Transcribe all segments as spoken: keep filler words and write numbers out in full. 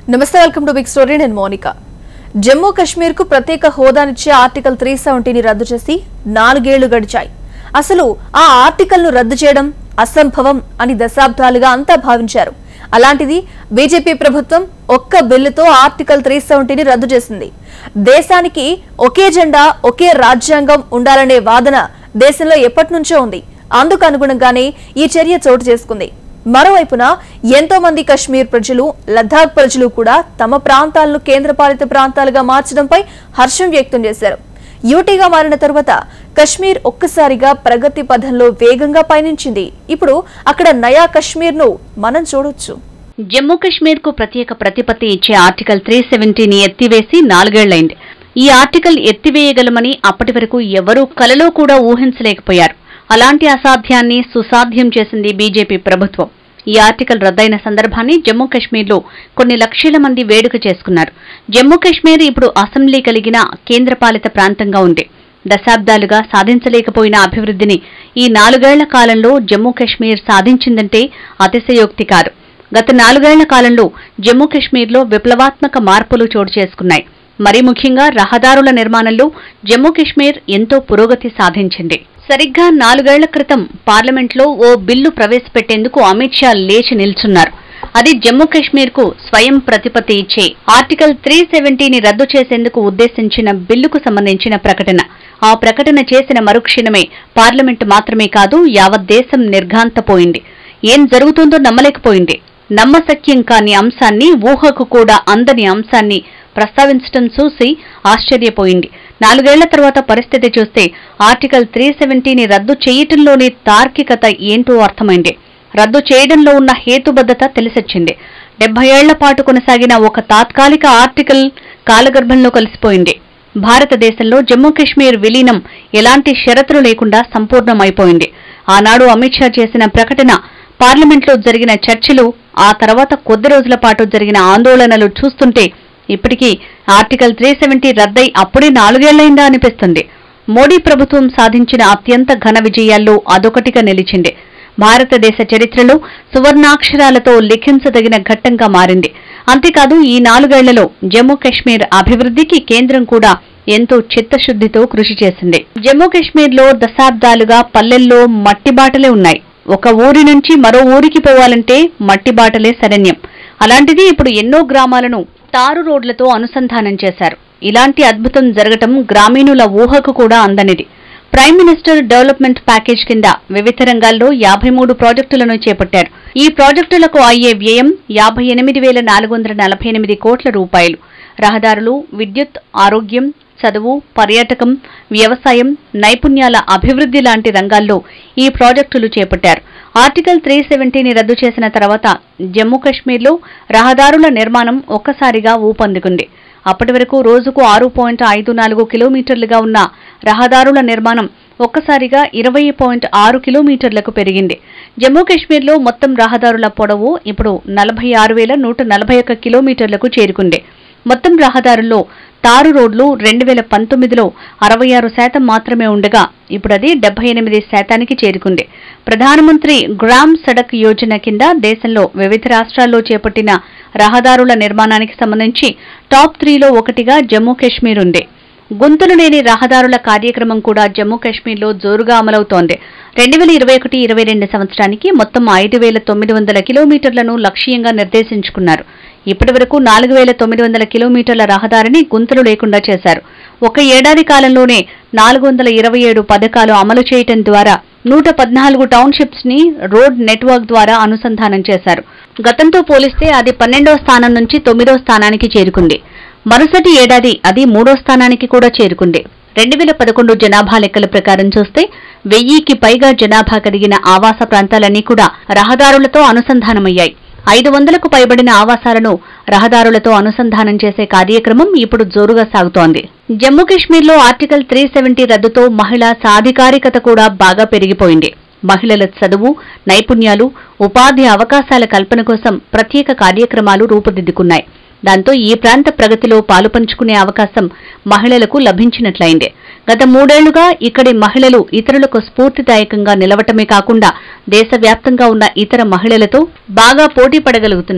నమస్తే, welcome to big story. నేను మోనిక. జమ్మూ కశ్మీర్ కు ప్రత్యేక హోదానిచ్చే ఆర్టికల్ త్రీ సెవెంటీని రద్దు చేసి నాలుగేళ్లు గడిచాయి. అసలు ఆ ఆర్టికల్ ను రద్దు చేయడం అసంభవం అని దశాబ్దాలుగా అంతా భావించారు. అలాంటిది బీజేపీ ప్రభుత్వం ఒక్క బిల్లుతో ఆర్టికల్ త్రీ సెవెంటీని రద్దు చేసింది. దేశానికి ఒకే జెండా, ఒకే రాజ్యాంగం ఉండాలనే వాదన దేశంలో ఎప్పటి నుంచో ఉంది. అందుకు అనుగుణంగానే ఈ చర్య చోటు చేసుకుంది. మరోవైపున ఎంతో మంది కశ్మీర్ ప్రజలు, లద్దాఖ్ ప్రజలు కూడా తమ ప్రాంతాలను కేంద్రపాలిత ప్రాంతాలుగా మార్చడంపై హర్షం వ్యక్తం చేశారు. యూటీగా మారిన తరువాత కశ్మీర్ ఒక్కసారిగా ప్రగతి పథంలో వేగంగా పయనించింది. ఇప్పుడు అక్కడ నయా కశ్మీర్ ను మనం చూడొచ్చు. జమ్మూ కశ్మీర్ కు ప్రత్యేక ప్రతిపత్తి ఇచ్చే ఆర్టికల్ త్రీ సెవెంటీని ఎత్తివేసి నాలుగేళ్లైంది. ఈ ఆర్టికల్ ఎత్తివేయగలమని అప్పటి వరకు ఎవరూ కలలో కూడా ఊహించలేకపోయారు. అలాంటి అసాధ్యాన్ని సుసాధ్యం చేసింది బీజేపీ ప్రభుత్వం. ఈ ఆర్టికల్ రద్దయిన సందర్భాన్ని జమ్మూ కశ్మీర్లో కొన్ని లక్షల మంది వేడుక చేసుకున్నారు. జమ్మూ కశ్మీర్ ఇప్పుడు అసెంబ్లీ కలిగిన కేంద్రపాలిత ప్రాంతంగా ఉంది. దశాబ్దాలుగా సాధించలేకపోయిన అభివృద్ధిని ఈ నాలుగేళ్ల కాలంలో జమ్మూ కశ్మీర్ సాధించిందంటే అతిశయోక్తి కాదు. గత నాలుగేళ్ల కాలంలో జమ్మూ కశ్మీర్లో విప్లవాత్మక మార్పులు చోటు చేసుకున్నాయి. మరీ ముఖ్యంగా రహదారుల నిర్మాణంలో జమ్మూ కశ్మీర్ ఎంతో పురోగతి సాధించింది. సరిగ్గా నాలుగేళ్ల క్రితం పార్లమెంట్లో ఓ బిల్లు ప్రవేశపెట్టేందుకు అమిత్ షా లేచి నిల్చున్నారు. అది జమ్మూ కశ్మీర్ కు స్వయం ప్రతిపత్తి ఇచ్చే ఆర్టికల్ త్రీ సెవెంటీని రద్దు చేసేందుకు ఉద్దేశించిన బిల్లుకు సంబంధించిన ప్రకటన. ఆ ప్రకటన చేసిన మరుక్షణమే పార్లమెంటు మాత్రమే కాదు, యావత్ దేశం నిర్ఘాంతపోయింది. ఏం జరుగుతుందో నమ్మలేకపోయింది. నమ్మశక్యం కాని అంశాన్ని, ఊహకు కూడా అందని అంశాన్ని ప్రస్తావించడం చూసి ఆశ్చర్యపోయింది. నాలుగేళ్ల తర్వాత పరిస్థితి చూస్తే ఆర్టికల్ త్రీ సెవెంటీని రద్దు చేయటంలోని తార్కికత ఏంటో అర్థమైంది. రద్దు చేయడంలో ఉన్న హేతుబద్ధత తెలిసొచ్చింది. డెబ్బై ఏళ్ల పాటు కొనసాగిన ఒక తాత్కాలిక ఆర్టికల్ కాలగర్భంలో కలిసిపోయింది. భారతదేశంలో జమ్మూ కశ్మీర్ విలీనం ఎలాంటి షరతులు లేకుండా సంపూర్ణమైపోయింది. ఆనాడు అమిత్ షా చేసిన ప్రకటన, పార్లమెంట్లో జరిగిన చర్చలు, ఆ తర్వాత కొద్ది రోజుల పాటు జరిగిన ఆందోళనలు చూస్తుంటే ఇప్పటికీ ఆర్టికల్ త్రీ సెవెంటీ రద్దై అప్పుడే నాలుగేళ్లైందా అనిపిస్తుంది. మోడీ ప్రభుత్వం సాధించిన అత్యంత ఘన విజయాల్లో అదొకటిగా నిలిచింది. భారతదేశ చరిత్రలో సువర్ణాక్షరాలతో లిఖించదగిన ఘట్టంగా మారింది. అంతేకాదు, ఈ నాలుగేళ్లలో జమ్మూ కశ్మీర్ అభివృద్ధికి కేంద్రం కూడా ఎంతో చిత్తశుద్ధితో కృషి చేసింది. జమ్మూ కశ్మీర్లో దశాబ్దాలుగా పల్లెల్లో మట్టిబాటలే ఉన్నాయి. ఒక ఊరి నుంచి మరో ఊరికి పోవాలంటే మట్టిబాటలే శరణ్యం. అలాంటిది ఇప్పుడు ఎన్నో గ్రామాలను తారు రోడ్లతో అనుసంధానం చేశారు. ఇలాంటి అద్భుతం జరగటం గ్రామీణుల ఊహకు కూడా అందనిది. ప్రైమ్ మినిస్టర్ డెవలప్మెంట్ ప్యాకేజ్ కింద వివిధ రంగాల్లో యాభై మూడు ప్రాజెక్టులను చేపట్టారు. ఈ ప్రాజెక్టులకు అయ్యే వ్యయం యాభై ఎనిమిది వేల నాలుగు వందల నలభై ఎనిమిది కోట్ల రూపాయలు. రహదారులు, విద్యుత్, ఆరోగ్యం, చదువు, పర్యాటకం, వ్యవసాయం, నైపుణ్యాల అభివృద్ధి లాంటి రంగాల్లో ఈ ప్రాజెక్టులు చేపట్టారు. ఆర్టికల్ త్రీ సెవెంటీని రద్దు చేసిన తర్వాత జమ్మూ కశ్మీర్లో రహదారుల నిర్మాణం ఒక్కసారిగా ఊపందుకుంది. అప్పటి వరకు రోజుకు ఆరు పాయింట్ ఐదు నాలుగు కిలోమీటర్లుగా ఉన్న రహదారుల నిర్మాణం ఒక్కసారిగా ఇరవై పాయింట్ ఆరు కిలోమీటర్లకు పెరిగింది. జమ్మూ కశ్మీర్లో మొత్తం రహదారుల పొడవు ఇప్పుడు నలభై ఆరు వేల నూట నలభై ఒక్క కిలోమీటర్లకు చేరుకుంది. మొత్తం రహదారుల్లో తారు రోడ్లు రెండు వేల పంతొమ్మిదిలో అరవై ఆరు శాతం మాత్రమే ఉండగా ఇప్పుడు అది డెబ్బై ఎనిమిది శాతానికి చేరుకుంది. ప్రధానమంత్రి గ్రామ్ సడక్ యోజన కింద దేశంలో వివిధ రాష్ట్రాల్లో చేపట్టిన రహదారుల నిర్మాణానికి సంబంధించి టాప్ త్రీలో ఒకటిగా జమ్మూ కశ్మీర్ ఉంది. గుంతలు లేని రహదారుల కార్యక్రమం కూడా జమ్మూ కశ్మీర్లో జోరుగా అమలవుతోంది. రెండు వేల ఇరవై ఒకటి ఇరవై రెండు సంవత్సరానికి మొత్తం ఐదు వేల తొమ్మిది వందల కిలోమీటర్లను లక్ష్యంగా నిర్దేశించుకున్నారు. ఇప్పటి వరకు నాలుగు వేల తొమ్మిది వందల కిలోమీటర్ల రహదారిని గుంతలు లేకుండా చేశారు. ఒక ఏడాది కాలంలోనే నాలుగు వందల ఇరవై ఏడు పథకాలు అమలు చేయటం ద్వారా నూట పద్నాలుగు టౌన్షిప్స్ ని రోడ్ నెట్వర్క్ ద్వారా అనుసంధానం చేశారు. గతంతో పోలిస్తే అది పన్నెండో స్థానం నుంచి తొమ్మిదో స్థానానికి చేరుకుంది. మరుసటి ఏడాది అది మూడో స్థానానికి కూడా చేరుకుంది. రెండు వేల పదకొండు జనాభా లెక్కల ప్రకారం చూస్తే వెయ్యికి పైగా జనాభా కలిగిన ఆవాస ప్రాంతాలన్నీ కూడా రహదారులతో అనుసంధానమయ్యాయి. ఐదు వందలకు పైబడిన ఆవాసాలను రహదారులతో అనుసంధానం చేసే కార్యక్రమం ఇప్పుడు జోరుగా సాగుతోంది. జమ్మూ కశ్మీర్లో ఆర్టికల్ త్రీ సెవెంటీ రద్దుతో మహిళా సాధికారికత కూడా బాగా పెరిగిపోయింది. మహిళల చదువు, నైపుణ్యాలు, ఉపాధి అవకాశాల కల్పన కోసం ప్రత్యేక కార్యక్రమాలు రూపుదిద్దుకున్నాయి. దాంతో ఈ ప్రాంత ప్రగతిలో పాలుపంచుకునే అవకాశం మహిళలకు లభించినట్లయింది. గత మూడేళ్లుగా ఇక్కడి మహిళలు ఇతరులకు స్ఫూర్తిదాయకంగా నిలవటమే కాకుండా దేశవ్యాప్తంగా ఉన్న ఇతర మహిళలతో బాగా పోటీ పడగలుగుతున్నారు.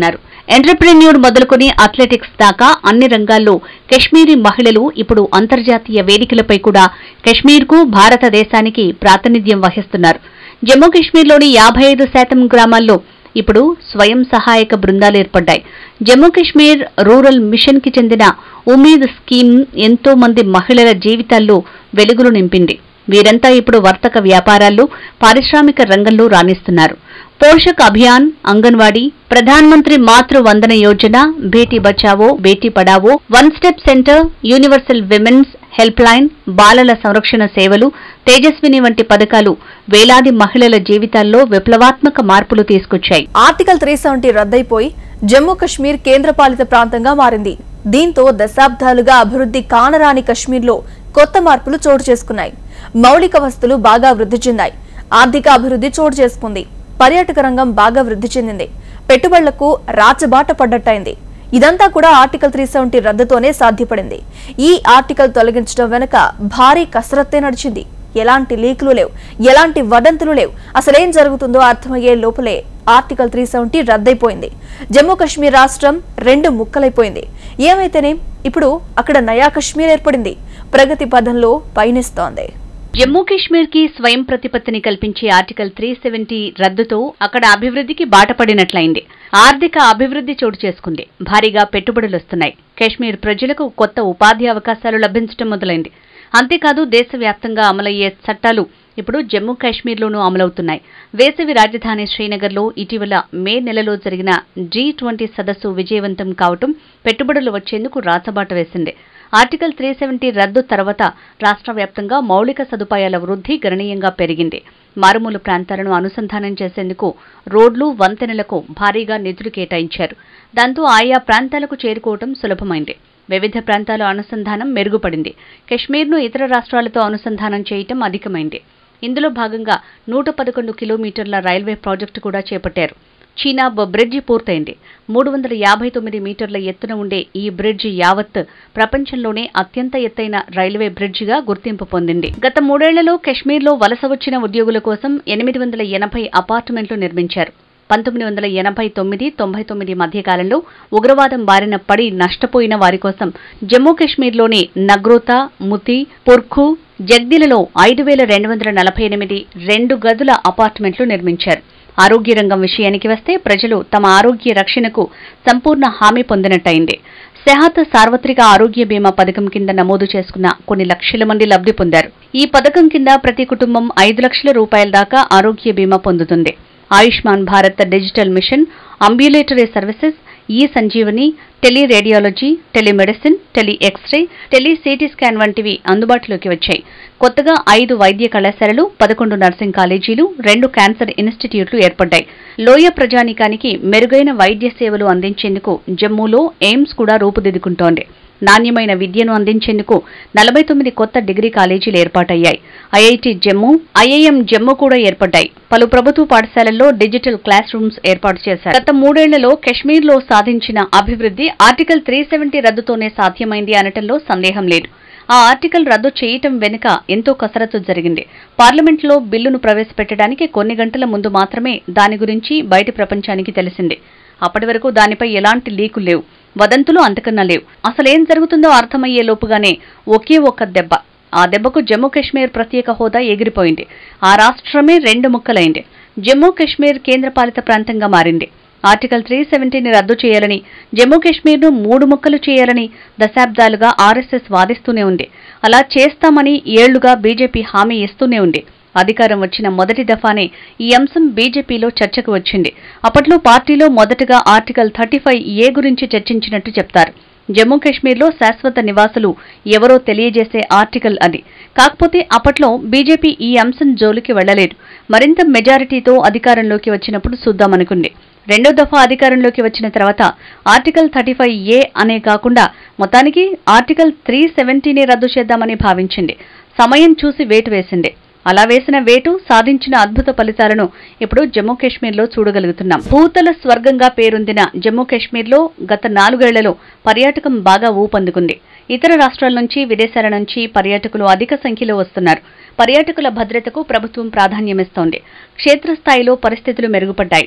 ఎంటర్‌ప్రెన్యూర్ మొదలుకొని అథ్లెటిక్స్ దాకా అన్ని రంగాల్లో కశ్మీరీ మహిళలు ఇప్పుడు అంతర్జాతీయ వేదికలపై కూడా కశ్మీర్కు భారతదేశానికి ప్రాతినిధ్యం వహిస్తున్నారు. జమ్మూ కశ్మీర్లోని యాభై ఐదు శాతం గ్రామాల్లో ఇప్పుడు స్వయం సహాయక బృందాలు ఏర్పడ్డాయి. జమ్మూ కశ్మీర్ రూరల్ మిషన్ కి చెందిన ఉమీద్ స్కీమ్ ఎంతో మంది మహిళల జీవితాల్లో వెలుగులు నింపింది. వీరంతా ఇప్పుడు వర్తక వ్యాపారాల్లో, పారిశ్రామిక రంగంలో రాణిస్తున్నారు. పోషక్ Abhiyan, anganwadi, Pradhan Mantri Matru Vandana Yojana, Beti Bachao Beti Padhao, one stop centre, universal women's help line, బాలల సంరక్షణ సేవలు, తేజస్విని వంటి పథకాలు వేలాది మహిళల జీవితాల్లో విప్లవాత్మక మార్పులు తీసుకొచ్చాయి. ఆర్టికల్ త్రీ సెవెంటీ రద్దయిపోయి జమ్మూ కశ్మీర్ కేంద్రపాలిత ప్రాంతంగా మారింది. దీంతో దశాబ్దాలుగా అభివృద్ధి కానరాని కశ్మీర్లో కొత్త మార్పులు చోటు చేసుకున్నాయి. మౌలిక వసతులు బాగా వృద్ధి చెందాయి. ఆర్థిక అభివృద్ధి చోటు చేసుకుంది. పర్యాటక రంగం బాగా వృద్ధి చెందింది. పెట్టుబడులకు రాచబాట పడ్డట్టయింది. ఇదంతా కూడా ఆర్టికల్ త్రీ సెవెంటీ రద్దుతోనే సాధ్యపడింది. ఈ ఆర్టికల్ తొలగించడం వెనుక భారీ కసరత్తే నడిచింది. ఎలాంటి లీకులు లేవు, ఎలాంటి వదంతులు లేవు. అసలేం జరుగుతుందో అర్థమయ్యే లోపలే ఆర్టికల్ త్రీ సెవెంటీ రద్దయిపోయింది. జమ్మూ కశ్మీర్ రాష్ట్రం రెండు ముక్కలైపోయింది. ఏమైతేనే ఇప్పుడు అక్కడ నయా కశ్మీర్ ఏర్పడింది. ప్రగతి పథంలో పయనిస్తోంది. జమ్మూ కశ్మీర్ కి స్వయం ప్రతిపత్తిని కల్పించే ఆర్టికల్ త్రీ సెవెంటీ రద్దుతో అక్కడ అభివృద్ధికి బాటపడినట్లయింది. ఆర్థిక అభివృద్ధి చోటు చేసుకుంది. భారీగా పెట్టుబడులు వస్తున్నాయి. కశ్మీర్ ప్రజలకు కొత్త ఉపాధి అవకాశాలు లభించడం మొదలైంది. అంతేకాదు దేశవ్యాప్తంగా అమలయ్యే చట్టాలు ఇప్పుడు జమ్మూ కాశ్మీర్లోనూ అమలవుతున్నాయి. వేసవి రాజధాని శ్రీనగర్లో ఇటీవల మే నెలలో జరిగిన జీ ట్వంటీ సదస్సు విజయవంతం కావటం పెట్టుబడులు వచ్చేందుకు రాచబాట వేసింది. ఆర్టికల్ త్రీ సెవెంటీ రద్దు తర్వాత రాష్ట్ర వ్యాప్తంగా మౌలిక సదుపాయాల వృద్ధి గణనీయంగా పెరిగింది. మారుమూల ప్రాంతాలను అనుసంధానం చేసేందుకు రోడ్లు, వంతెనలకు భారీగా నిధులు కేటాయించారు. దాంతో ఆయా ప్రాంతాలకు చేరుకోవడం సులభమైంది. వివిధ ప్రాంతాల అనుసంధానం మెరుగుపడింది. కశ్మీర్ను ఇతర రాష్ట్రాలతో అనుసంధానం చేయటం అధికమైంది. ఇందులో భాగంగా నూట పదకొండు కిలోమీటర్ల రైల్వే ప్రాజెక్టు కూడా చేపట్టారు. చీనాబ్ బ్రిడ్జి పూర్తయింది. మూడు వందల యాభై తొమ్మిది మీటర్ల ఎత్తున ఉండే ఈ బ్రిడ్జి యావత్ ప్రపంచంలోనే అత్యంత ఎత్తైన రైల్వే బ్రిడ్జిగా గుర్తింపు పొందింది. గత మూడేళ్లలో కశ్మీర్లో వలస వచ్చిన ఉద్యోగుల కోసం ఎనిమిది వందల ఎనభై అపార్ట్మెంట్లు నిర్మించారు. పంతొమ్మిది వందల ఎనభై తొమ్మిది తొంభై తొమ్మిది మధ్యకాలంలో ఉగ్రవాదం బారిన పడి నష్టపోయిన వారి కోసం జమ్మూ కశ్మీర్లోని నగ్రోతా, ముతి, పుర్ఖు, జగ్దిలలో ఐదు వేల రెండు వందల నలభై ఎనిమిది రెండు గదుల అపార్ట్మెంట్లు నిర్మించారు. ఆరోగ్య రంగం విషయానికి వస్తే ప్రజలు తమ ఆరోగ్య రక్షణకు సంపూర్ణ హామీ పొందినట్టయింది. సెహత్ సార్వత్రిక ఆరోగ్య బీమా పథకం కింద నమోదు చేసుకున్న కొన్ని లక్షల మంది లబ్ధి పొందారు. ఈ పథకం కింద ప్రతి కుటుంబం ఐదు లక్షల రూపాయల దాకా ఆరోగ్య బీమా పొందుతుంది. Ayushman Bharat digital mission, ambulatory services, e Sanjeevani, tele radiology, telemedicine, tele x ray, tele CT scan వంటివి అందుబాటులోకి వచ్చాయి. కొత్తగా ఐదు వైద్య కళాశాలలు, పదకొండు నర్సింగ్ కాలేజీలు, రెండు క్యాన్సర్ ఇన్స్టిట్యూట్లు ఏర్పడ్డాయి. లోయ ప్రజానీకానికి మెరుగైన వైద్య సేవలు అందించేందుకు జమ్మూలో ఎయిమ్స్ కూడా రూపుదిద్దుకుంటోంది. నాణ్యమైన విద్యను అందించేందుకు నలభై తొమ్మిది కొత్త డిగ్రీ కాలేజీలు ఏర్పాటయ్యాయి. ఐఐటి జమ్మూ, ఐఐఎం జమ్మూ కూడా ఏర్పడ్డాయి. పలు ప్రభుత్వ పాఠశాలల్లో డిజిటల్ క్లాస్ రూమ్స్ ఏర్పాటు చేశారు. గత మూడేళ్లలో కశ్మీర్లో సాధించిన అభివృద్ధి ఆర్టికల్ త్రీ సెవెంటీ రద్దుతోనే సాధ్యమైంది అనటంలో సందేహం లేదు. ఆ ఆర్టికల్ రద్దు చేయటం వెనుక ఎంతో కసరత్తు జరిగింది. పార్లమెంట్లో బిల్లును ప్రవేశపెట్టడానికి కొన్ని గంటల ముందు మాత్రమే దాని గురించి బయటి ప్రపంచానికి తెలిసింది. అప్పటి వరకు దానిపై ఎలాంటి లీకు లేవు, వదంతులు అంతకన్నా లేవు. అసలేం జరుగుతుందో అర్థమయ్యే లోపుగానే ఒకే ఒక్క దెబ్బ. ఆ దెబ్బకు జమ్మూ కశ్మీర్ ప్రత్యేక హోదా ఎగిరిపోయింది. ఆ రాష్ట్రమే రెండు ముక్కలైంది. జమ్మూ కశ్మీర్ కేంద్రపాలిత ప్రాంతంగా మారింది. ఆర్టికల్ త్రీ సెవెంటీని రద్దు చేయాలని, జమ్మూ కశ్మీర్ను మూడు ముక్కలు చేయాలని దశాబ్దాలుగా ఆర్ఎస్ఎస్ వాదిస్తూనే ఉంది. అలా చేస్తామని ఏళ్లుగా బీజేపీ హామీ ఇస్తూనే ఉంది. అధికారం వచ్చిన మొదటి దఫానే ఈ అంశం బీజేపీలో చర్చకు వచ్చింది. అప్పట్లో పార్టీలో మొదటగా ఆర్టికల్ థర్టీ ఫైవ్ ఏ గురించి చర్చించినట్టు చెప్తారు. జమ్మూ కశ్మీర్లో శాశ్వత నివాసులు ఎవరో తెలియజేసే ఆర్టికల్ అది. కాకపోతే అప్పట్లో బీజేపీ ఈ అంశం జోలికి వెళ్లలేదు. మరింత మెజారిటీతో అధికారంలోకి వచ్చినప్పుడు చూద్దామనుకుంది. రెండో దఫా అధికారంలోకి వచ్చిన తర్వాత ఆర్టికల్ థర్టీ ఫైవ్ ఏ అనే కాకుండా మొత్తానికి ఆర్టికల్ త్రీ సెవెంటీని రద్దు చేద్దామని భావించింది. సమయం చూసి వేటు వేసింది. అలా వేసిన వేటు సాధించిన అద్భుత ఫలితాలను ఇప్పుడు జమ్మూ కశ్మీర్లో చూడగలుగుతున్నాం. భూతల స్వర్గంగా పేరొందిన జమ్మూ కశ్మీర్లో గత నాలుగేళ్లలో పర్యాటకం బాగా ఊపందుకుంది. ఇతర రాష్ట్రాల నుంచి, విదేశాల నుంచి పర్యాటకులు అధిక సంఖ్యలో వస్తున్నారు. పర్యాటకుల భద్రతకు ప్రభుత్వం ప్రాధాన్యమిస్తోంది. క్షేత్రస్థాయిలో పరిస్థితులు మెరుగుపడ్డాయి.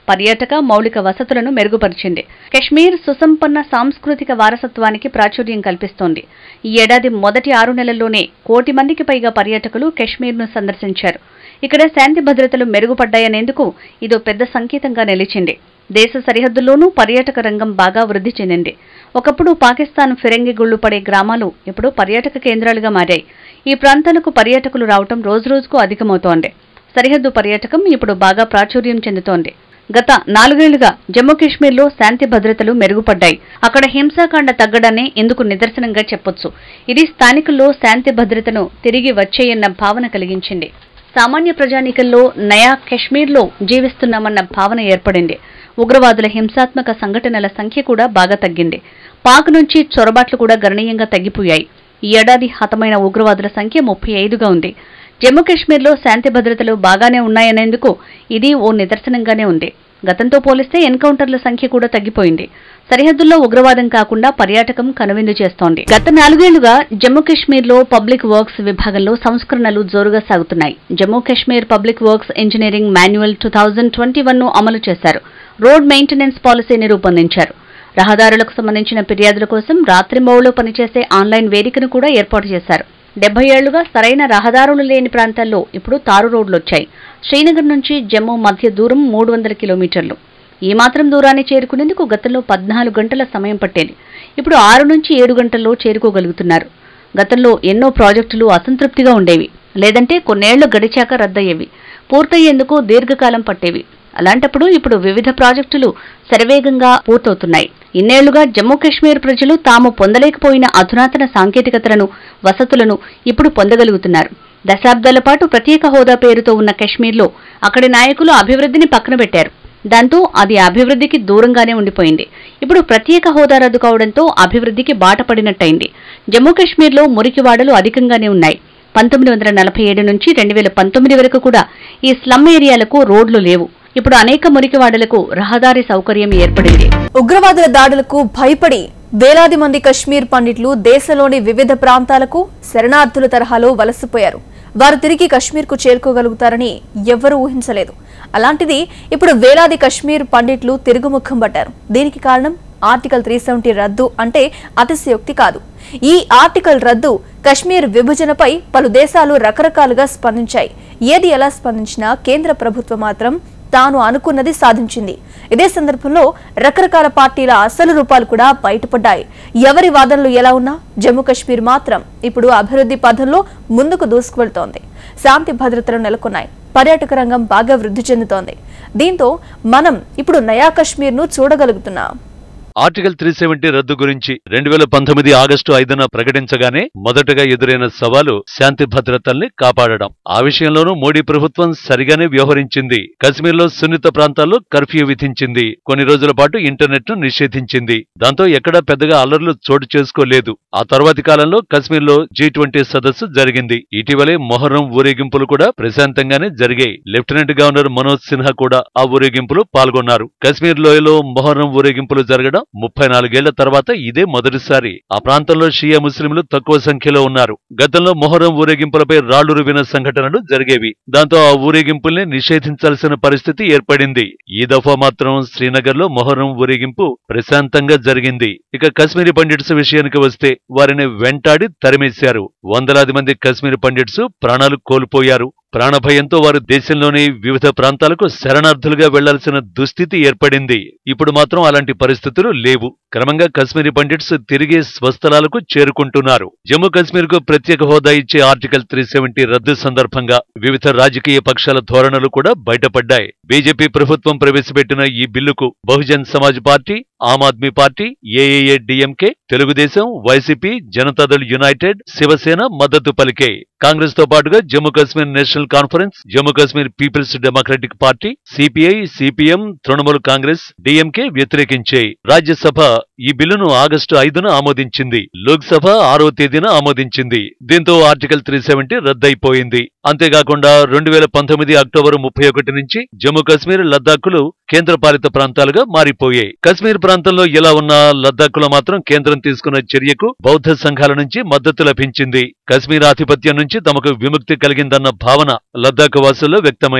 పర్యాటక మౌలిక వసతులను మెరుగుపరిచింది. కశ్మీర్ సుసంపన్న సాంస్కృతిక వారసత్వానికి ప్రాచుర్యం కల్పిస్తోంది. ఈ ఏడాది మొదటి ఆరు నెలల్లోనే కోటి మందికి పైగా పర్యాటకులు కశ్మీర్ను సందర్శించారు. ఇక్కడ శాంతి భద్రతలు మెరుగుపడ్డాయనేందుకు ఇదో పెద్ద సంకేతంగా నిలిచింది. దేశ సరిహద్దుల్లోనూ పర్యాటక రంగం బాగా వృద్ధి చెందింది. ఒకప్పుడు పాకిస్తాన్ ఫిరంగి గుళ్లు పడే గ్రామాలు ఇప్పుడు పర్యాటక కేంద్రాలుగా మారాయి. ఈ ప్రాంతాలకు పర్యాటకులు రావడం రోజురోజుకు అధికమవుతోంది. సరిహద్దు పర్యాటకం ఇప్పుడు బాగా ప్రాచుర్యం చెందుతోంది. గత నాలుగేళ్లుగా జమ్మూ కశ్మీర్లో శాంతి భద్రతలు మెరుగుపడ్డాయి. అక్కడ హింసాకాండ తగ్గడానే ఇందుకు నిదర్శనంగా చెప్పొచ్చు. ఇది స్థానికుల్లో శాంతి భద్రతను తిరిగి వచ్చేయన్న భావన కలిగించింది. సామాన్య ప్రజానీకంలో నయా కశ్మీర్లో జీవిస్తున్నామన్న భావన ఏర్పడింది. ఉగ్రవాదుల హింసాత్మక సంఘటనల సంఖ్య కూడా బాగా తగ్గింది. పాక్ నుంచి చొరబాట్లు కూడా గణనీయంగా తగ్గిపోయాయి. ఈ ఏడాది హతమైన ఉగ్రవాదుల సంఖ్య ముప్పై ఐదుగా ఉంది. జమ్మూ కశ్మీర్లో శాంతి భద్రతలు బాగానే ఉన్నాయనేందుకు ఇది ఓ నిదర్శనంగానే ఉంది. గతంతో పోలిస్తే ఎన్కౌంటర్ల సంఖ్య కూడా తగ్గిపోయింది. సరిహద్దుల్లో ఉగ్రవాదం కాకుండా పర్యాటకం కనువిందు చేస్తోంది. గత నాలుగేళ్లుగా జమ్మూ కశ్మీర్లో పబ్లిక్ వర్క్స్ విభాగంలో సంస్కరణలు జోరుగా సాగుతున్నాయి. Jammu Kashmir public works engineering manual two thousand twenty one ను అమలు చేశారు. రోడ్ మెయింటెనెన్స్ పాలసీని రూపొందించారు. రహదారులకు సంబంధించిన ఫిర్యాదుల కోసం రాత్రింబవళ్లు పనిచేసే ఆన్లైన్ వేదికను కూడా ఏర్పాటు చేశారు. డెబ్బై ఏళ్లుగా సరైన రహదారులు లేని ప్రాంతాల్లో ఇప్పుడు తారు రోడ్లొచ్చాయి. శ్రీనగర్ నుంచి జమ్మూ మధ్య దూరం మూడు వందల కిలోమీటర్లు. ఈ మాత్రం దూరాన్ని చేరుకునేందుకు గతంలో పద్నాలుగు గంటల సమయం పట్టేది. ఇప్పుడు ఆరు నుంచి ఏడు గంటల్లో చేరుకోగలుగుతున్నారు. గతంలో ఎన్నో ప్రాజెక్టులు అసంతృప్తిగా ఉండేవి, లేదంటే కొన్నేళ్లు గడిచాక రద్దయ్యేవి, పూర్తయ్యేందుకు దీర్ఘకాలం పట్టేవి. అలాంటప్పుడు ఇప్పుడు వివిధ ప్రాజెక్టులు శరవేగంగా పూర్తవుతున్నాయి. ఇన్నేళ్లుగా జమ్మూ కశ్మీర్ ప్రజలు తాము పొందలేకపోయిన అధునాతన సాంకేతికతలను, వసతులను ఇప్పుడు పొందగలుగుతున్నారు. దశాబ్దాల పాటు ప్రత్యేక హోదా పేరుతో ఉన్న కశ్మీర్లో అక్కడి నాయకులు అభివృద్ధిని పక్కన పెట్టారు. దాంతో అది అభివృద్ధికి దూరంగానే ఉండిపోయింది. ఇప్పుడు ప్రత్యేక హోదా రద్దు కావడంతో అభివృద్ధికి బాట పడినట్టయింది. జమ్మూ కశ్మీర్లో మురికివాడలు అధికంగానే ఉన్నాయి. పంతొమ్మిది వందల నలభై ఏడు నుంచి రెండు వేల పంతొమ్మిది వరకు కూడా ఈ స్లమ్ ఏరియాలకు రోడ్లు లేవు. ఇప్పుడు అనేక మురికివాడలకు రహదారి సౌకర్యం ఏర్పడింది. ఉగ్రవాదుల దాడులకు భయపడి వేలాది మంది కశ్మీర్ పండిట్లు దేశంలోని వివిధ ప్రాంతాలకు శరణార్థుల తరహాలో వలసపోయారు. వారు తిరిగి కశ్మీర్కు చేరుకోగలుగుతారని ఎవ్వరూ ఊహించలేదు. అలాంటిది ఇప్పుడు వేలాది కశ్మీర్ పండిట్లు తిరుగుముఖం పట్టారు. దీనికి కారణం ఆర్టికల్ త్రీ సెవెంటీ రద్దు అంటే అతిశయోక్తి కాదు. ఈ ఆర్టికల్ రద్దు కశ్మీర్ విభజనపై పలు దేశాలు రకరకాలుగా స్పందించాయి. ఏది ఎలా స్పందించినా కేంద్ర ప్రభుత్వం మాత్రం తాను అనుకున్నది సాధించింది. ఇదే సందర్భంలో రకరకాల పార్టీల అసలు రూపాలు కూడా బయటపడ్డాయి. ఎవరి వాదనలు ఎలా ఉన్నా జమ్మూ కశ్మీర్ మాత్రం ఇప్పుడు అభివృద్ధి పథంలో ముందుకు దూసుకువెళ్తోంది. శాంతి భద్రతలు నెలకొన్నాయి. పర్యాటక రంగం బాగా వృద్ధి చెందుతోంది. దీంతో మనం ఇప్పుడు నయా కశ్మీర్ను చూడగలుగుతున్నాం. ఆర్టికల్ త్రీ సెవెంటీ రద్దు గురించి రెండు వేల పంతొమ్మిది ఆగస్టు ఐదున ప్రకటించగానే మొదటగా ఎదురైన సవాలు శాంతి భద్రతల్ని కాపాడడం. ఆ విషయంలోనూ మోడీ ప్రభుత్వం సరిగానే వ్యవహరించింది. కశ్మీర్లో సున్నిత ప్రాంతాల్లో కర్ఫ్యూ విధించింది. కొన్ని రోజుల పాటు ఇంటర్నెట్ ను నిషేధించింది. దాంతో ఎక్కడా పెద్దగా అల్లర్లు చోటు చేసుకోలేదు. ఆ తర్వాతి కాలంలో కశ్మీర్లో జీ ట్వంటీ సదస్సు జరిగింది. ఇటీవలే మొహర్రం ఊరేగింపులు కూడా ప్రశాంతంగానే జరిగాయి. లెఫ్టినెంట్ గవర్నర్ మనోజ్ సిన్హా కూడా ఆ ఊరేగింపులో పాల్గొన్నారు. కశ్మీర్ లోయలో మొహర్రం ఊరేగింపులు జరగడం ముప్పై నాలుగేళ్ల తర్వాత ఇదే మొదటిసారి. ఆ ప్రాంతంలో షియా ముస్లింలు తక్కువ సంఖ్యలో ఉన్నారు. గతంలో మొహర్రం ఊరేగింపులపై రాళ్లు రువిన సంఘటనలు జరిగేవి. దాంతో ఆ ఊరేగింపుల్ని నిషేధించాల్సిన పరిస్థితి ఏర్పడింది. ఈ దఫా మాత్రం శ్రీనగర్ లో మొహర్రం ఊరేగింపు ప్రశాంతంగా జరిగింది. ఇక కశ్మీరీ పండిట్స్ విషయానికి వస్తే వారిని వెంటాడి తరిమేశారు. వందలాది మంది కశ్మీరీ పండిట్స్ ప్రాణాలు కోల్పోయారు. ప్రాణభయంతో వారు దేశంలోని వివిధ ప్రాంతాలకు శరణార్థులుగా వెళ్లాల్సిన దుస్థితి ఏర్పడింది. ఇప్పుడు మాత్రం అలాంటి పరిస్థితులు లేవు. క్రమంగా కశ్మీరీ పండిట్స్ తిరిగి స్వస్థలాలకు చేరుకుంటున్నారు. జమ్మూ కశ్మీర్ కు ప్రత్యేక హోదా ఇచ్చే ఆర్టికల్ త్రీ సెవెంటీ రద్దు సందర్భంగా వివిధ రాజకీయ పక్షాల ధోరణులు కూడా బయటపడ్డాయి. బీజేపీ ప్రభుత్వం ప్రవేశపెట్టిన ఈ బిల్లుకు బహుజన్ సమాజ్ పార్టీ, ఆమ్ ఆద్మీ పార్టీ, ఏఏఏ డిఎంకే, తెలుగుదేశం, వైసీపీ, జనతాదళ్ యునైటెడ్, శివసేన మద్దతు పలికే. కాంగ్రెస్ తో పాటుగా Jammu Kashmir national conference, Jammu Kashmir people's democratic party, CPI, CPM, Trinamool Congress, DMK వ్యతిరేకించాయి. రాజ్యసభ ఈ బిల్లును ఆగస్టు ఐదున ఆమోదించింది. లోక్సభ ఆరో తేదీన ఆమోదించింది. దీంతో ఆర్టికల్ త్రీ సెవెంటీ రద్దయిపోయింది. అంతేకాకుండా రెండు వేల పంతొమ్మిది అక్టోబర్ ముప్పై ఒకటి నుంచి జమ్మూ కశ్మీర్, లద్దాఖులు కేంద్రపాలిత ప్రాంతాలుగా మారిపోయాయి. కశ్మీర్ ప్రాంతంలో ఎలా ఉన్నా లద్దాఖులో మాత్రం కేంద్రం తీసుకున్న చర్యకు బౌద్ధ సంఘాల నుంచి మద్దతు లభించింది. కశ్మీర్ ఆధిపత్యం నుంచి తమకు విముక్తి కలిగిందన్న భావన లద్దాఖ్ వాసుల్లో వ్యక్తమైంది.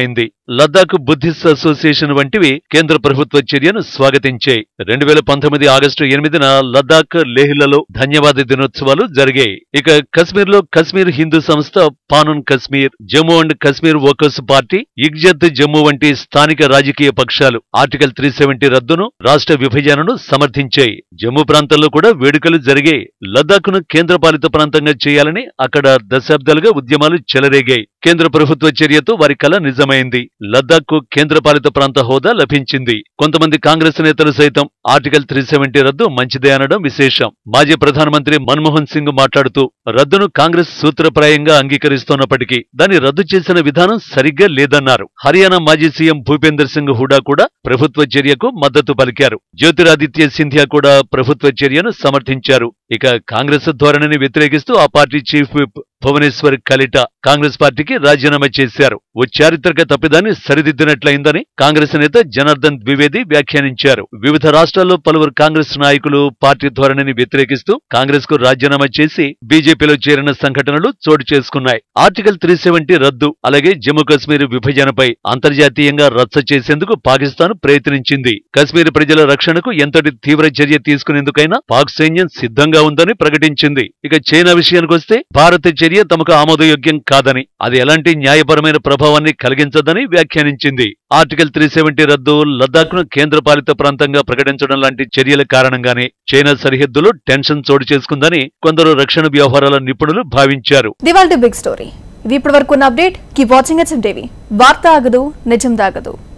లద్దాఖ్ బుద్ధిస్ట్ అసోసియేషన్ వంటివి కేంద్ర ప్రభుత్వ చర్యను స్వాగతించాయి. రెండు వేల పంతొమ్మిది ఆగస్టు ఎనిమిదిన లద్దాఖ్, లేహ్లలో ధన్యవాద దినోత్సవాలు జరిగాయి. ఇక కశ్మీర్ లో కశ్మీర్ హిందూ సంస్థ, Panun Kashmir, Jammu and Kashmir workers party, Ikkjutt Jammu వంటి స్థానిక రాజకీయ పక్షాలు ఆర్టికల్ త్రీ సెవెంటీ రద్దును, రాష్ట్ర విభజనను సమర్థించాయి. జమ్మూ ప్రాంతంలో కూడా వేడుకలు జరిగాయి. లద్దాఖ్ ను కేంద్రపాలిత ప్రాంతంగా చేయాలని అక్కడ దశాబ్దాలుగా ఉద్యమాలు చెలరేగాయి. కేంద్ర ప్రభుత్వ చర్యతో వారి కల నిజమైంది. లద్దాఖ్ కు కేంద్రపాలిత ప్రాంత హోదా లభించింది. కొంతమంది కాంగ్రెస్ నేతలు సైతం ఆర్టికల్ త్రీ సెవెంటీ రద్దు మంచిదే అనడం విశేషం. మాజీ ప్రధానమంత్రి మన్మోహన్ సింగ్ మాట్లాడుతూ రద్దును కాంగ్రెస్ సూత్రప్రాయంగా అంగీకరిస్తున్నప్పటికీ దాన్ని రద్దు చేసిన విధానం సరిగ్గా లేదన్నారు. హర్యానా మాజీ సీఎం భూపేందర్ సింగ్ హుడా కూడా ప్రభుత్వ చర్యకు మద్దతు పలికారు. జ్యోతిరాదిత్య సింధియా కూడా ప్రభుత్వ చర్యను సమర్థించారు. ఇక కాంగ్రెస్ ధోరణిని వ్యతిరేకిస్తూ ఆ party chief whip Bhubaneswar Kalita Congress పార్టీకి రాజీనామా చేశారు. ఓ చారిత్రక తప్పిదాన్ని సరిదిద్దినట్లయిందని కాంగ్రెస్ నేత జనార్దన్ ద్వివేది వ్యాఖ్యానించారు. వివిధ రాష్ట్రాల్లో పలువురు కాంగ్రెస్ నాయకులు పార్టీ ధోరణిని వ్యతిరేకిస్తూ కాంగ్రెస్ కు రాజీనామా చేసి బీజేపీలో చేరిన సంఘటనలు చోటు చేసుకున్నాయి. ఆర్టికల్ త్రీ సెవెంటీ రద్దు, అలాగే జమ్మూ కశ్మీర్ విభజనపై అంతర్జాతీయంగా రచ్చ చేసేందుకు పాకిస్తాన్ ప్రయత్నించింది. కశ్మీర్ ప్రజల రక్షణకు ఎంతటి తీవ్ర చర్య తీసుకునేందుకైనా పాక్ సైన్యం సిద్ధంగా ఉందని ప్రకటించింది. ఇక చైనా విషయానికొస్తే భారత చర్య తమకు ఆమోదయోగ్యం కాదని, అది ఎలాంటి న్యాయపరమైన ప్రభావాన్ని కలిగించదని వ్యాఖ్యానించింది. ఆర్టికల్ త్రీ సెవెంటీ రద్దు, లద్దాఖ్ ను కేంద్రపాలిత ప్రాంతంగా ప్రకటించడం లాంటి చర్యల కారణంగానే చైనా సరిహద్దులో టెన్షన్ చోటు చేసుకుందని కొందరు రక్షణ వ్యవహారాల నిపుణులు భావించారు. దివాల్టీ బిగ్ స్టోరీ. ఇది ఇప్పటి వరకు ఉన్న అప్డేట్. కీప్ వాచింగ్ ఎట్స్ టీవీ. వార్త ఆగదు, నిజం దాగదు.